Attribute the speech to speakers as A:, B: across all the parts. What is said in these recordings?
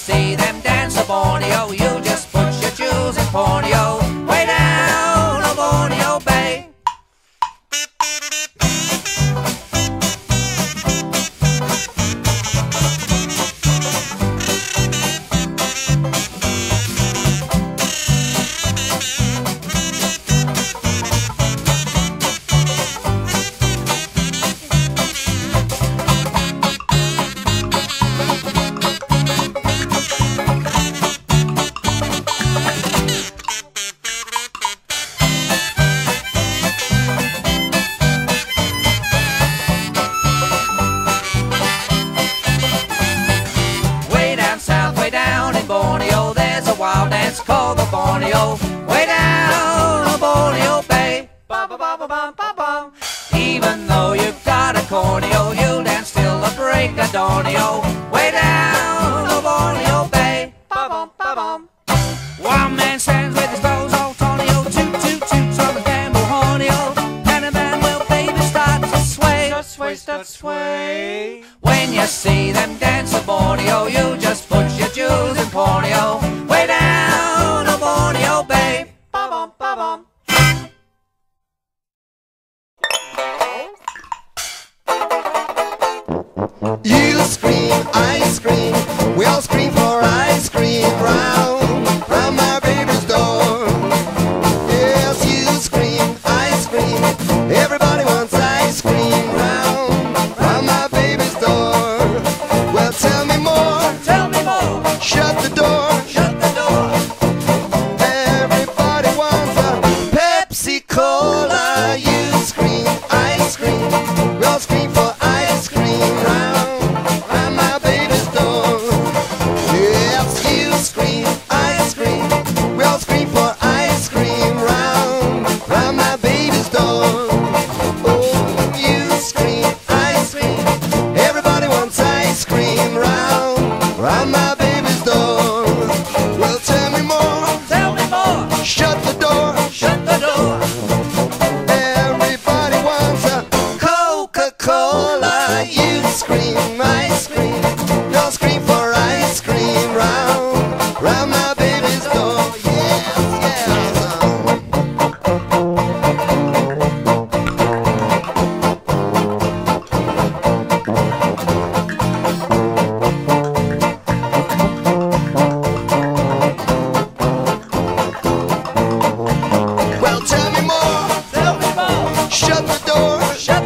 A: see them dance to Borneo, you just put your jewels in Borneo, way down on Borneo Bay. Borneo, there's a wild dance called the Borneo, way down on Borneo Bay. Ba ba ba ba ba ba ba. Even though you've got a corneo, you'll dance till the break of dawnio, way down on Borneo Bay. Ba bum ba bum. One man stands with his bows all tonio, toot toot toot on his bamboo horneo, and then will baby start to sway, start sway. When you see them dance at Borneo, you just put your jewels in Borneo, way down on Borneo Bay. Ba bum ba bum.
B: You scream, I scream, we all scream for ice cream round my baby's door. Yes, you scream, I scream, everybody wants ice cream round my baby's door. Well, tell me more, shut the door, everybody wants a Pepsi Cola. You scream, I scream, we all scream for ice cream round my baby's door. Yes, you scream, I scream, we all scream for ice cream round my baby's door. Oh, you scream, I scream, everybody wants ice cream round my baby's door. Well, tell me more, shut the door, everybody wants a Coca-Cola. You scream, I scream, we all scream for ice cream round my baby's door. Yes, yes. Well, tell me more, shut the door,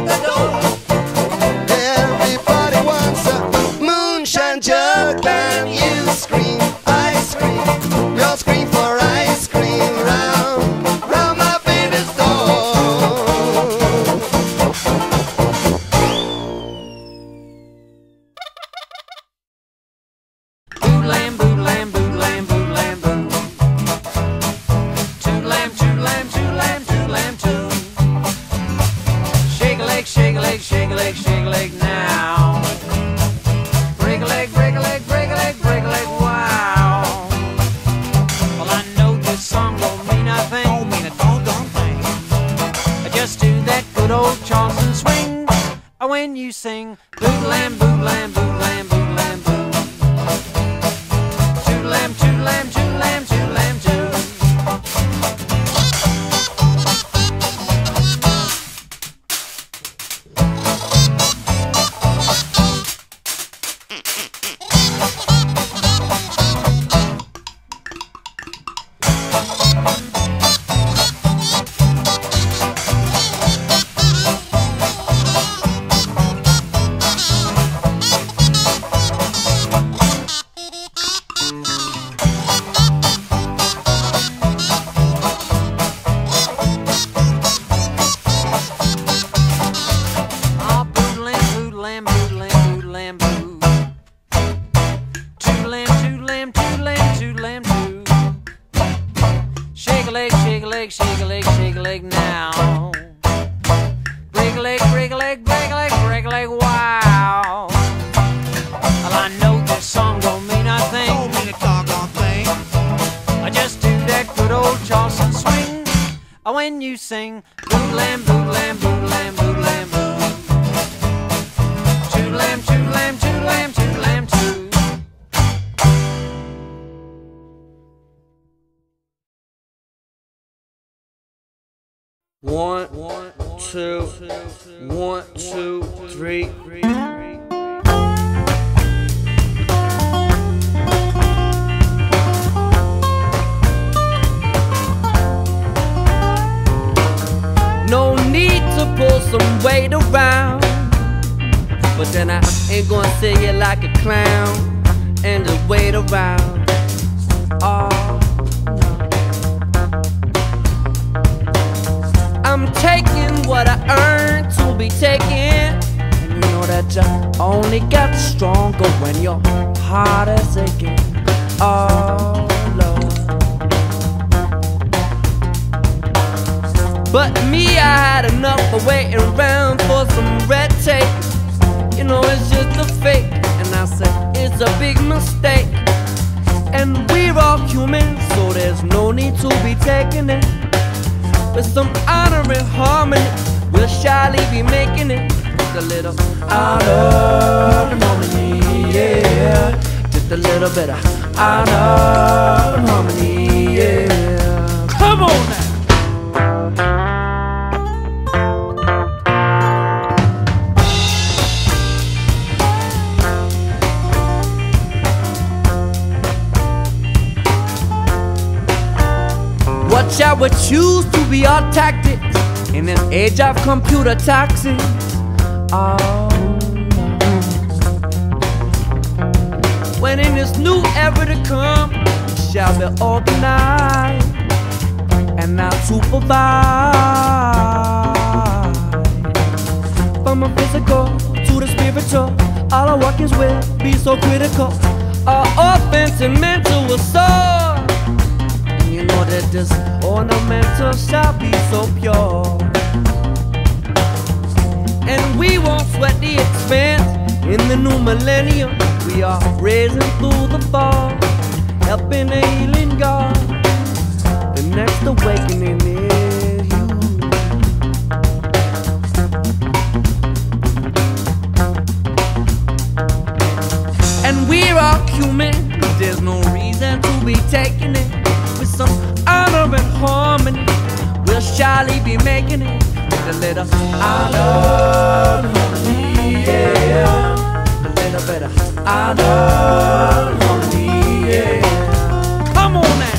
B: everybody wants a moonshine jug. And you scream, I scream, we all scream for ice cream round my baby's door.
A: Boo-lam, boo-lam, boo-lam, boo-lam, boo. Toot-lam, toot-lam, toot-lam, toot-lam, toot. Shake a leg, shake a leg, shake a leg, shake a leg now. Break a leg, break a leg, break a leg, break a leg, wow. Well, I know this song don't mean nothing, don't mean a doggone thing. I just do that good old Charleston swing when you sing boo-lam, boo-lam, boo-lam, boo-lam, boo. Toot-lam, toot-lam, toot-lam, toot-lam, toot. Shake a leg, shake a leg, shake a leg now. Break a leg, break a leg, break a leg, break a leg, wow. Well, I know this song don't mean nothing, don't mean a doggone thing. I just do that good old Charleston swing when you sing boo-lam, boo-lam, boo-lam, boo-lam, boo. Toot-lam, toot-lam, toot-lam, toot-lam, toot. 1, 2, 1, 2, 3. No need to pull some weight around, but then I ain't gonna say it like a clown and just wait around. Oh no, I'm taking what I earned to be taken. And you know that you only get stronger when your heart is aching. Oh Lord. But me, I had enough of waiting around for some red tape. You know, it's just a fake, and I said it's a big mistake. And we're all human, so there's no need to be taking it. With some honor and harmony, we'll surely be making it. Just a little honor and harmony, yeah. Just a little bit of honor and harmony, yeah. Come on now. Watch out what choose to be our tactics in an age of computer toxins. Oh no. When in this new era to come, we shall be organized and not supervised. From the physical to the spiritual, all our workings will be so critical. Our offense and mental assault. You know that this ornamental shall be so pure. And we won't sweat the expense in the new millennium. We are raising through the fall, helping a healing God. The next awakening is you. And we're all human, there's no reason to be taking it. With some honor and harmony, we'll surely be making it. With a little honor and harmony, yeah. A little bit of honor and harmony, yeah. Come on now.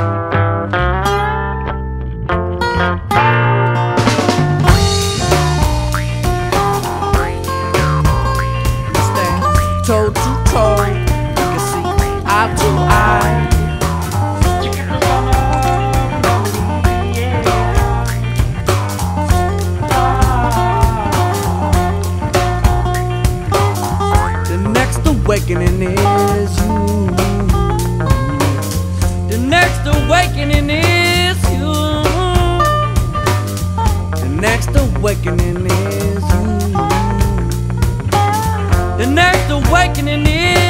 A: Stand toe to toe, you can see eye to eye. Awakening is you. The next awakening is you. The next awakening is you. The next awakening is